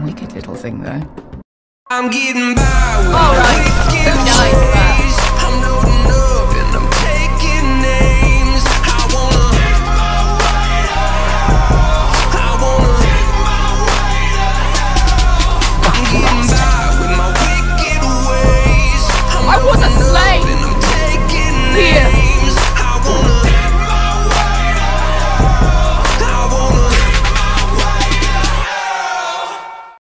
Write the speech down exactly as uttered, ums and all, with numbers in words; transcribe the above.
Wicked little thing, though. I'm getting by with All right. Nice.